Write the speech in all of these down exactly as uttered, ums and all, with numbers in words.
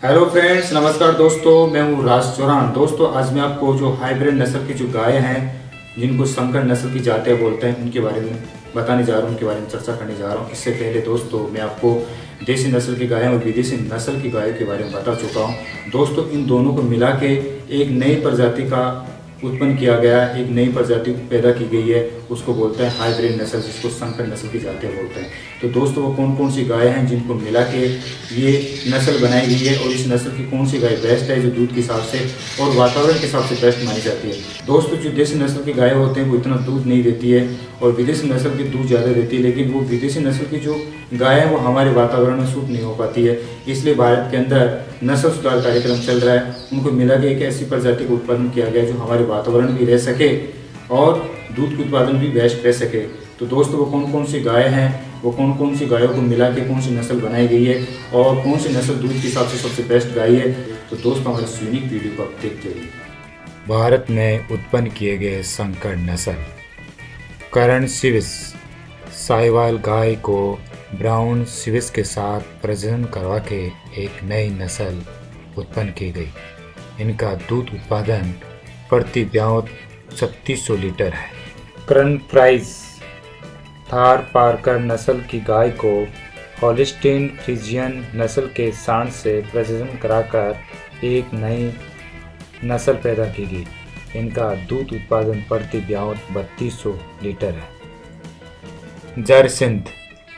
Hello friends, नमस्कार दोस्तों, मैं हूँ राज चौरान। दोस्तों आज मैं आपको जो हाइब्रिड नस्ल की जो गाय हैं जिनको संकर नस्ल की जातें बोलते हैं उनके बारे में बताने जा रहा हूँ, उनके बारे में चर्चा करने जा रहा हूँ। इससे पहले दोस्तों मैं आपको देसी नस्ल की गायें और विदेशी नस्ल की गायों के बारे में बता चुका हूँ। दोस्तों इन दोनों को मिला के एक नई प्रजाति का उत्पन्न किया गया, एक नई प्रजाति पैदा की गई है, उसको बोलते हैं हाइब्रिड नस्ल, जिसको संकर नस्ल की जातें बोलते हैं। तो दोस्तों वो कौन कौन सी गायें हैं जिनको मिला के ये नस्ल बनाई गई है और इस नस्ल की कौन सी गाय बेस्ट है जो दूध के हिसाब से और वातावरण के हिसाब से बेस्ट मानी जाती है। दोस्तों जो देसी नस्ल की गायें होते हैं वो इतना दूध नहीं देती है और विदेशी नस्ल की दूध ज़्यादा देती है, लेकिन वो विदेशी नस्ल की जो गाय है वो हमारे वातावरण में सूट नहीं हो पाती है। इसलिए भारत के अंदर नस्ल सुधार कार्यक्रम चल रहा है, उनको मिला के एक ऐसी प्रजाति का उत्पादन किया गया जो हमारे वातावरण भी रह सके और दूध के उत्पादन भी बेस्ट रह सके। तो दोस्तों वो कौन कौन सी गाय हैं, वो कौन कौन सी गायों को मिला के कौन सी नस्ल बनाई गई है और कौन सी नस्ल दूध के हिसाब से सबसे बेस्ट गाय है, तो दोस्तों हमारे इस यूनिक वीडियो को आप देखते रहिए। भारत में उत्पन्न किए गए संकर नस्ल करण स्विस साहिवाल गाय को ब्राउन स्विस के साथ प्रजनन करवा के एक नई नस्ल उत्पन्न की गई। इनका दूध उत्पादन प्रति ब्यात छत्तीस सौ लीटर है। करण प्राइस थार पारकर नस्ल की गाय को हॉलिस्टीन फ्रीजियन नस्ल के सांड से प्रजनन कराकर एक नई नस्ल पैदा की गई। इनका दूध उत्पादन प्रति ब्यात बत्तीस सौ लीटर है। जरसिंध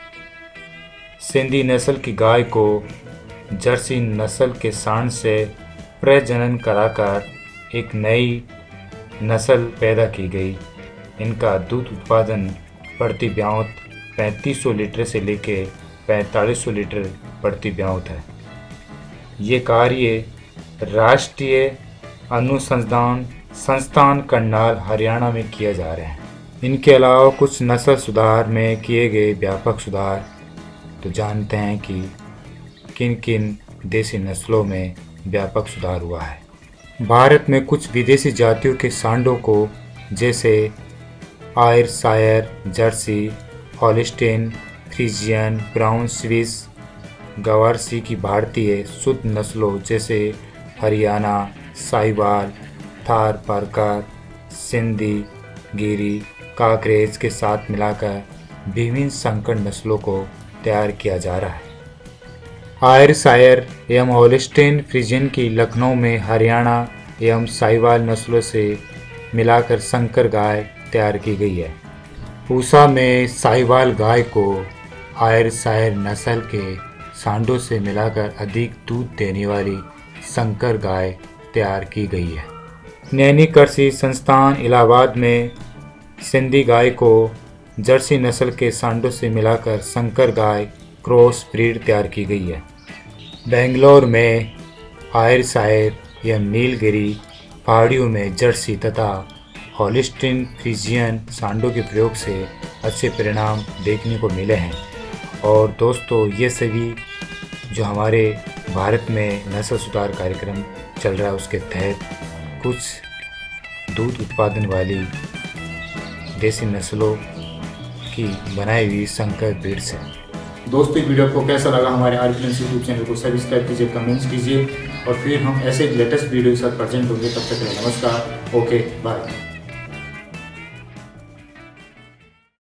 सिंधी नस्ल की गाय को जर्सी नस्ल के सांड से प्रजनन कराकर एक नई नस्ल पैदा की गई। इनका दूध उत्पादन प्रति ब्यात पैंतीस सौ लीटर से लेकर पैंतालीस सौ लीटर प्रति ब्यात है। ये कार्य राष्ट्रीय अनुसंधान संस्थान करनाल हरियाणा में किया जा रहे हैं। इनके अलावा कुछ नस्ल सुधार में किए गए व्यापक सुधार, तो जानते हैं कि किन किन देसी नस्लों में व्यापक सुधार हुआ है। भारत में कुछ विदेशी जातियों के सांडों को जैसे Ayrshire, Jersey, Holstein, Friesian, Brown Swiss, Guernsey की भारतीय शुद्ध नस्लों जैसे हरियाणा, साहिवाल, थार पारकर, सिंधी, गिरी, काकरेज के साथ मिलाकर विभिन्न संकर नस्लों को तैयार किया जा रहा है। आयरशायर एवं हॉलिस्टीन फ्रीजियन की लखनऊ में हरियाणा एवं साहिवाल नस्लों से मिलाकर संकर गाय तैयार की गई है। पूसा में साहिवाल गाय को आयरशायर नस्ल के सांडों से मिलाकर अधिक दूध देने वाली संकर गाय तैयार की गई है। नैनी कृषि संस्थान इलाहाबाद में सिंधी गाय को जर्सी नस्ल के सांडों से मिलाकर संकर गाय क्रॉस ब्रीड तैयार की गई है। बेंगलोर में आयरशायर या नीलगिरी पहाड़ियों में जर्सी तथा हॉलिस्टीन फ्रीजियन सांडों के प्रयोग से अच्छे परिणाम देखने को मिले हैं। और दोस्तों ये सभी जो हमारे भारत में नस्ल सुधार कार्यक्रम चल रहा है उसके तहत कुछ दूध उत्पादन वाली देसी नस्लों की बनाई हुई संकर ब्रीड्स हैं। दोस्तों वीडियो आपको कैसा लगा? हमारे आरप्लेन्स यूट्यूब चैनल को सब्सक्राइब कीजिए, कमेंट्स कीजिए और फिर हम ऐसे लेटेस्ट वीडियो के साथ प्रेजेंट होंगे। तब तक के लिए नमस्कार, ओके बाय।